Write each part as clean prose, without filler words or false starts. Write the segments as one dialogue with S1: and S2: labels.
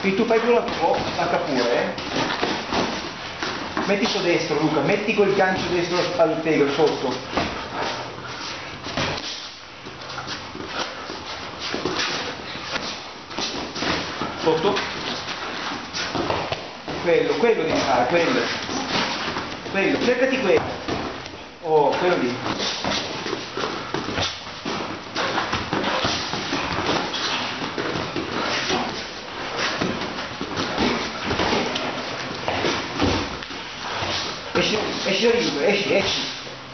S1: Quindi tu fai quello tuo, attacca pure. Metti sto destro, Luca, metti quel gancio destro al tegro sotto. Sotto. Quello devi fare, quello, cercati quello. Oh, quello lì. Esci da lì, esci.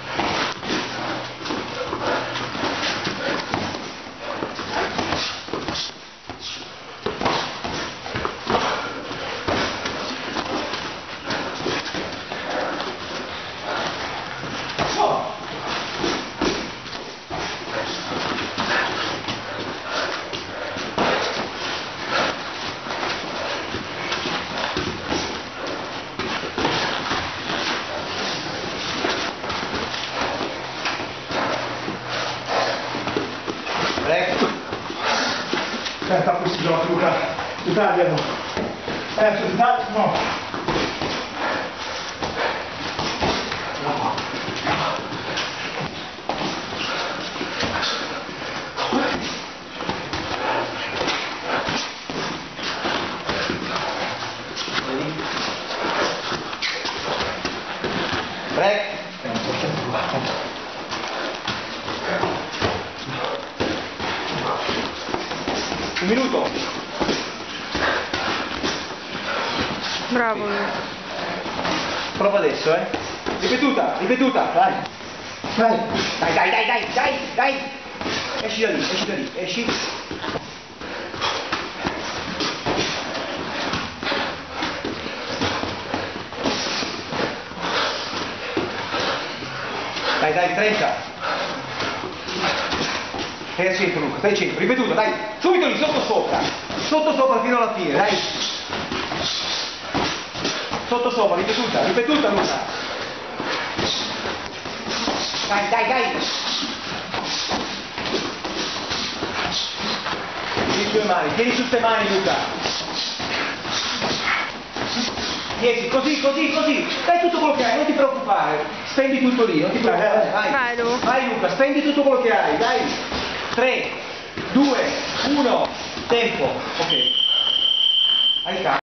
S1: Ecco.
S2: Aspetta, questi giochi, Luca. Si tagliano. Si tagliano, no.
S1: Break. Un minuto.
S3: Bravo.
S1: Prova adesso, Ripetuta, vai. Dai. Esci da lì, esci. Dai, 30. Stai al centro, Luca, stai al centro, ripetuta, dai, subito lì, sotto sopra fino alla fine, dai. Sotto sopra, ripetuta, Luca. Dai. Tieni su ste mani, Luca. 10, così. Dai tutto quello che hai, non ti preoccupare. Spendi tutto lì, non ti preoccupare. Vai Luca, spendi tutto quello che hai, dai. 3, 2, 1, tempo. Ok. Hai calma.